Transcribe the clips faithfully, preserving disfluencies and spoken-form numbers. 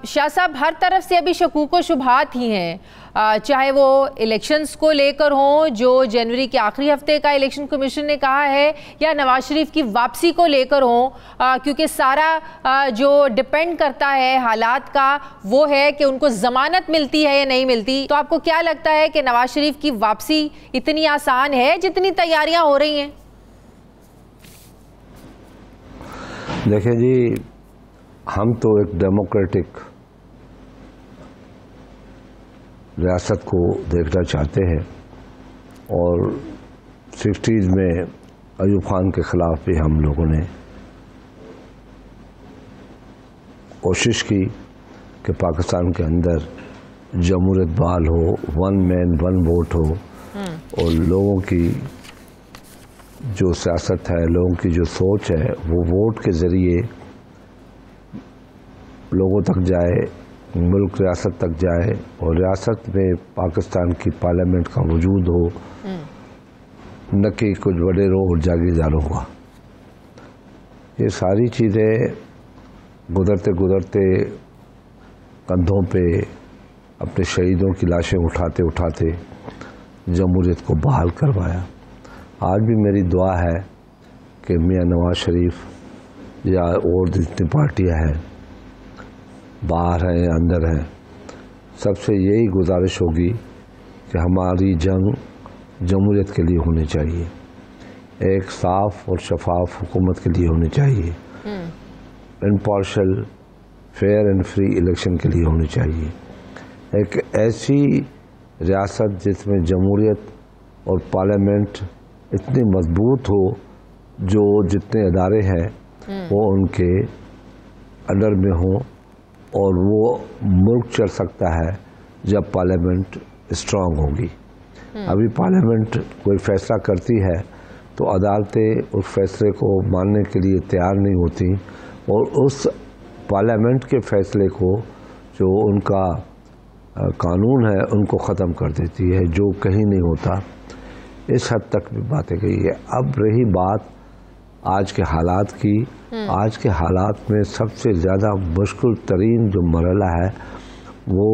شاہ صاحب ہر طرف سے ابھی شکوک و شبہات ہی ہیں، چاہے وہ الیکشنز کو لے کر ہوں جو جنوری کے آخری ہفتے کا الیکشن کمیشن نے کہا ہے، یا نواز شریف کی واپسی کو لے کر ہوں، کیونکہ سارا جو ڈیپینڈ کرتا ہے حالات کا وہ ہے کہ ان کو ضمانت ملتی ہے یا نہیں ملتی۔ تو آپ کو کیا لگتا ہے کہ نواز شریف کی واپسی اتنی آسان ہے جتنی تیاریاں ہو رہی ہیں؟ دیکھیں جی، ہم تو ایک ڈیموکریٹک ریاست کو دیکھنا چاہتے ہیں، اور سکسٹیز میں ایوب خان کے خلاف بھی ہم لوگوں نے کوشش کی کہ پاکستان کے اندر جمہوریت بحال ہو، ون مین ون ووٹ ہو، اور لوگوں کی جو سیاست ہے، لوگوں کی جو سوچ ہے وہ ووٹ کے ذریعے لوگوں تک جائے، ملک ریاست تک جائے، اور ریاست میں پاکستان کی پارلیمنٹ کا وجود ہو، نہ کہ کچھ بڑے رو اور جاگیرداروں کا۔ یہ ساری چیزیں گزرتے گزرتے کندھوں پہ اپنے شہیدوں کی لاشیں اٹھاتے اٹھاتے جمہوریت کو بحال کروایا۔ آج بھی میری دعا ہے کہ میاں نواز شریف یا اور جتنی پارٹیاں ہیں، باہر ہیں یا اندر ہیں، سب سے یہی گزارش ہوگی کہ ہماری جنگ جمہوریت کے لیے ہونی چاہیے، ایک صاف اور شفاف حکومت کے لیے ہونی چاہیے، impartial fair and free election کے لیے ہونی چاہیے، ایک ایسی ریاست جس میں جمہوریت اور پارلیمنٹ اتنی مضبوط ہو، جو جتنے ادارے ہیں وہ ان کے انڈر میں ہوں، اور وہ ملک چل سکتا ہے جب پارلیمنٹ اسٹرانگ ہوگی۔ ابھی پارلیمنٹ کوئی فیصلہ کرتی ہے تو عدالتیں اس فیصلے کو ماننے کے لیے تیار نہیں ہوتی، اور اس پارلیمنٹ کے فیصلے کو جو ان کا قانون ہے ان کو ختم کر دیتی ہے، جو کہیں نہیں ہوتا۔ اس حد تک بھی باتیں گئی ہے۔ اب رہی بات آج کے حالات کی، آج کے حالات میں سب سے زیادہ مشکل ترین جو مرحلہ ہے وہ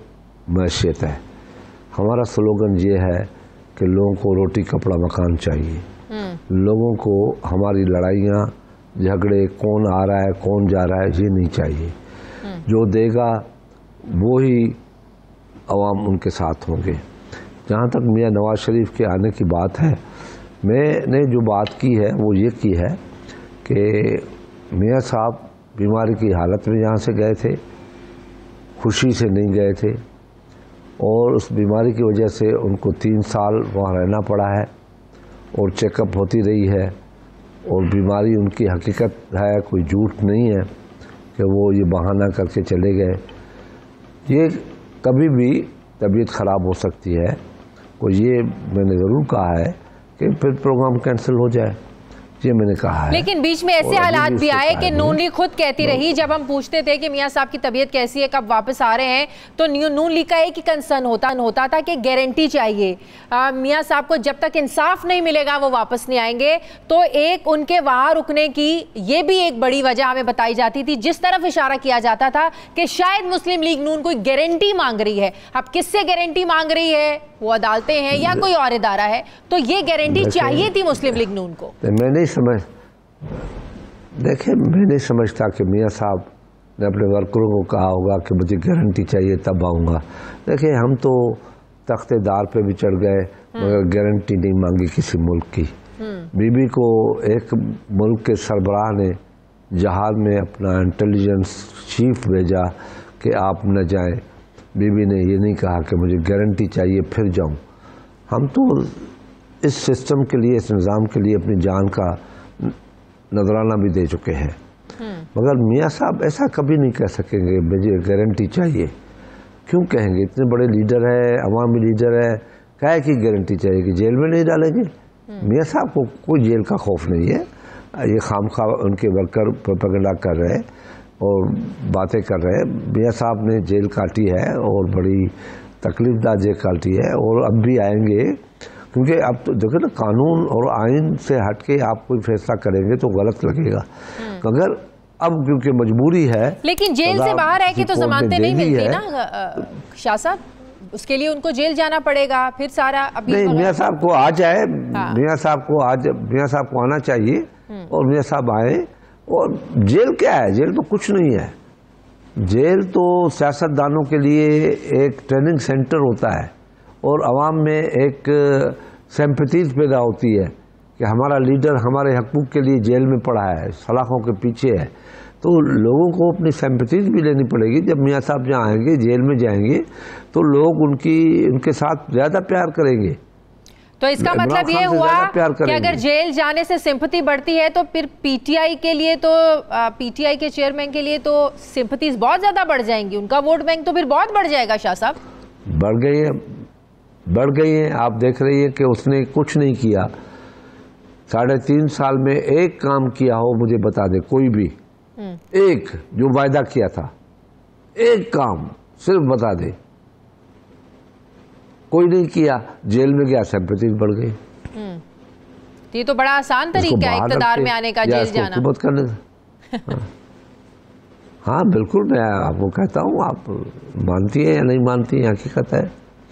معیشت ہے۔ ہمارا سلوگن یہ ہے کہ لوگوں کو روٹی کپڑا مکان چاہیے، لوگوں کو ہماری لڑائیاں جھگڑے کون آ رہا ہے کون جا رہا ہے یہ نہیں چاہیے، جو دے گا وہی عوام ان کے ساتھ ہوں گے۔ جہاں تک میاں نواز شریف کے آنے کی بات ہے، میں نے جو بات کی ہے وہ یہ کی ہے کہ میاں صاحب بیماری کی حالت میں یہاں سے گئے تھے، خوشی سے نہیں گئے تھے، اور اس بیماری کی وجہ سے ان کو تین سال وہاں رہنا پڑا ہے، اور چیک اپ ہوتی رہی ہے، اور بیماری ان کی حقیقت ہے، کوئی جھوٹ نہیں ہے کہ وہ یہ بہانہ کر کے چلے گئے۔ یہ کبھی بھی طبیعت خراب ہو سکتی ہے، اور یہ میں نے ضرور کہا ہے کہ پھر پروگرام کینسل ہو جائے، یہ میں نے کہا ہے۔ لیکن بیچ میں ایسے حالات بھی آئے کہ نون لیگ خود کہتی رہی، جب ہم پوچھتے تھے کہ میاں صاحب کی طبیعت کیسی ہے، کب واپس آ رہے ہیں، تو نون لیگ کا ایک ہی کنسرن ہوتا ہوتا تھا کہ گارنٹی چاہیے، میاں صاحب کو جب تک انصاف نہیں ملے گا وہ واپس نہیں آئیں گے۔ تو ایک ان کے وہاں رکنے کی یہ بھی ایک بڑی وجہ ہمیں بتائی جاتی تھی، جس طرف اشارہ کیا جاتا تھا کہ شاید مسلم لیگ نون کوئی گارنٹی مانگ رہی ہے۔ اب کس سے گارنٹی مانگ رہی ہے، وہ عدالتیں ہیں یا کوئی اور ادارہ ہے، تو یہ گارنٹی چاہیے تھی مسلم لیگ نون کو۔ میں نہیں سمجھ دیکھیں میں نہیں سمجھتا کہ میاں صاحب نے اپنے ورکروں کو کہا ہوگا کہ مجھے گارنٹی چاہیے تب آؤں گا۔ دیکھیں ہم تو تخت دار پہ بھی چڑھ گئے مگر گارنٹی نہیں مانگی کسی ملک کی۔ بی بی کو ایک ملک کے سربراہ نے جہاز میں اپنا انٹیلیجنس چیف بھیجا کہ آپ نہ جائیں، بی بی نے یہ نہیں کہا کہ مجھے گارنٹی چاہیے پھر جاؤں۔ ہم تو اس سسٹم کے لیے، اس نظام کے لیے اپنی جان کا نذرانہ بھی دے چکے ہیں، مگر میاں صاحب ایسا کبھی نہیں کہہ سکیں گے مجھے گارنٹی چاہیے۔ کیوں کہیں گے؟ اتنے بڑے لیڈر ہے، عوامی لیڈر ہے، کہے کی گارنٹی چاہیے کہ جیل میں نہیں ڈالیں گے؟ میاں صاحب کو کوئی جیل کا خوف نہیں ہے، یہ خام خواہ ان کے ورکر پروپیگنڈا کر رہے اور باتیں کر رہے۔ میاں صاحب نے جیل کاٹی ہے اور بڑی تکلیف دہ جیل کاٹی ہے، اور اب بھی آئیں گے، کیونکہ اب تو دیکھیں نا قانون اور آئین سے ہٹ کے آپ کوئی فیصلہ کریں گے تو غلط لگے گا۔ اگر اب کیونکہ مجبوری ہے. لیکن جیل سے باہر ہے کہ تو ضمانتیں نہیں ملتی نا شاہ صاحب, اس کے لیے ان کو جیل جانا پڑے گا پھر سارا. نہیں, میاں صاحب کو آ جائے, میاں صاحب کو آج میاں صاحب کو آنا چاہیے اور میاں صاحب آئے. اور جیل کیا ہے؟ جیل تو کچھ نہیں ہے. جیل تو سیاست دانوں کے لیے ایک ٹریننگ سینٹر ہوتا ہے اور عوام میں ایک سمپتھیز پیدا ہوتی ہے کہ ہمارا لیڈر ہمارے حقوق کے لیے جیل میں پڑا ہے, سلاخوں کے پیچھے ہے. تو لوگوں کو اپنی سمپتھیز بھی لینی پڑے گی. جب میاں صاحب جہاں آئیں گے, جیل میں جائیں گے, تو لوگ ان کی ان کے ساتھ زیادہ پیار کریں گے. تو اس کا مطلب یہ ہوا کہ اگر جیل جانے سے سمپتھی بڑھتی ہے تو پھر پی ٹی آئی کے لیے تو پی ٹی آئی کے چیئرمین کے لیے تو سمپتھیز بہت زیادہ بڑھ جائیں گی, ان کا ووٹ بینک تو پھر بہت بڑھ جائے گا. شاہ صاحب بڑھ گئی ہے, بڑھ گئی ہیں. آپ دیکھ رہی ہیں کہ اس نے کچھ نہیں کیا. ساڑھے تین سال میں ایک کام کیا ہو مجھے بتا دے کوئی بھی, ایک جو وعدہ کیا تھا, ایک کام صرف بتا دے. کوئی نہیں کیا, جیل میں گیا, سمپتھیز بڑھ گئی. یہ تو بڑا آسان طریقہ ہے اقتدار میں آنے کا, جیل جانا. حکومت کرنے ہاں بالکل, میں آپ کو کہتا ہوں, آپ مانتی ہیں یا نہیں مانتی ہیں, حقیقت ہے.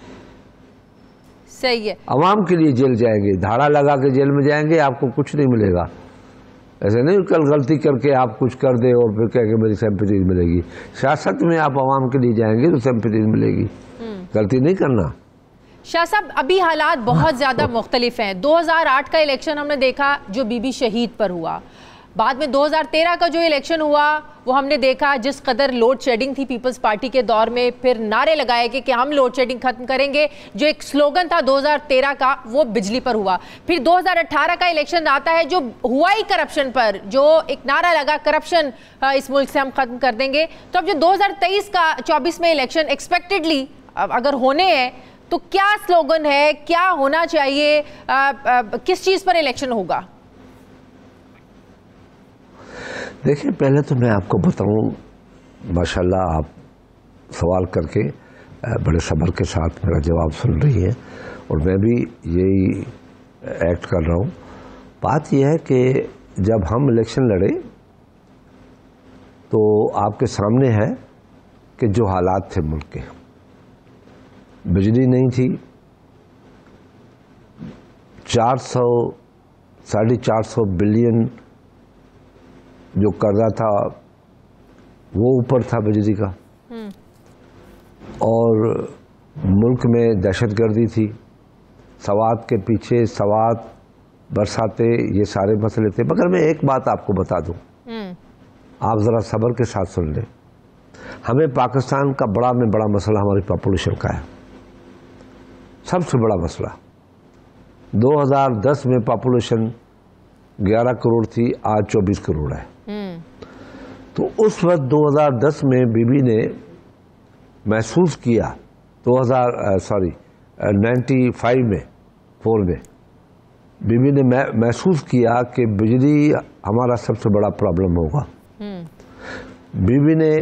صحیح ہے. عوام کے لیے جیل جائیں گے, دھاڑا لگا کے جیل میں جائیں گے, آپ کو کچھ نہیں ملے گا. ایسے نہیں کل غلطی کر کے آپ کچھ کر دے اور پھر کہہ کے میری سمپتھیز ملے گی. سیاست میں آپ عوام کے لیے جائیں گے تو سمپتھیز ملے گی. غلطی نہیں کرنا. شاہ صاحب ابھی حالات بہت زیادہ مختلف ہیں. دو ہزار آٹھ کا الیکشن ہم نے دیکھا جو بی بی شہید پر ہوا, بعد میں دو ہزار تیرہ کا جو الیکشن ہوا وہ ہم نے دیکھا جس قدر لوڈ شیڈنگ تھی پیپلز پارٹی کے دور میں, پھر نعرے لگائے گئے کہ ہم لوڈ شیڈنگ ختم کریں گے. جو ایک سلوگن تھا دو ہزار تیرہ کا وہ بجلی پر ہوا. پھر دو ہزار اٹھارہ کا الیکشن آتا ہے جو ہوا ہی کرپشن پر, جو ایک نعرہ لگا کرپشن اس ملک سے ہم ختم کر دیں گے. تو اب جو دو ہزار تیئیس کا چوبیس میں الیکشن ایکسپیکٹڈلی اگر ہونے ہیں تو کیا سلوگن ہے, کیا ہونا چاہیے, کس چیز پر الیکشن ہوگا؟ دیکھیں پہلے تو میں آپ کو بتاؤں, ماشاءاللہ آپ سوال کر کے بڑے صبر کے ساتھ میرا جواب سن رہی ہیں اور میں بھی یہی ایکٹ کر رہا ہوں. بات یہ ہے کہ جب ہم الیکشن لڑے تو آپ کے سامنے ہے کہ جو حالات تھے ملک کے, بجلی نہیں تھی, چار سو ساڑھے چار سو بلین جو قرضہ تھا وہ اوپر تھا بجلی کا, اور ملک میں دہشت گردی تھی, سوات کے پیچھے سوات, برساتیں, یہ سارے مسئلے تھے. مگر میں ایک بات آپ کو بتا دوں, آپ ذرا صبر کے ساتھ سن لیں. ہمیں پاکستان کا بڑا میں بڑا مسئلہ ہماری پاپولیشن کا ہے, سب سے بڑا مسئلہ. دو ہزار دس میں پاپولیشن گیارہ کروڑ تھی, آج چوبیس کروڑ ہے. تو اس وقت دو ہزار دس میں بی بی نے محسوس کیا, دو ہزار سوری نائنٹی فائیو میں فور میں بی بی نے محسوس کیا کہ بجلی ہمارا سب سے بڑا پرابلم ہوگا. بی بی نے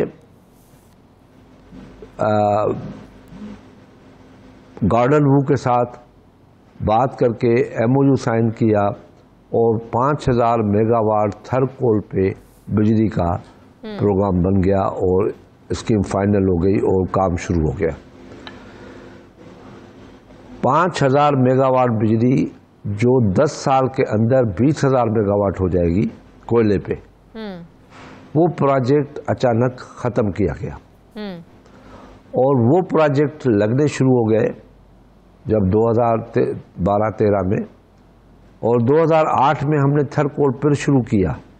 گارڈن وو کے ساتھ بات کر کے ایم او یو سائن کیا اور پانچ ہزار میگا واٹ تھر کول پہ بجلی کا پروگرام بن گیا اور اسکیم فائنل ہو گئی اور کام شروع ہو گیا. پانچ ہزار میگا واٹ بجلی جو دس سال کے اندر بیس ہزار میگا واٹ ہو جائے گی کوئلے پہ, وہ پروجیکٹ اچانک ختم کیا گیا. اور وہ پروجیکٹ لگنے شروع ہو گئے جب دو ہزار بارہ تیرہ میں, اور دو ہزار آٹھ میں ہم نے تھر کول پھر شروع کیا.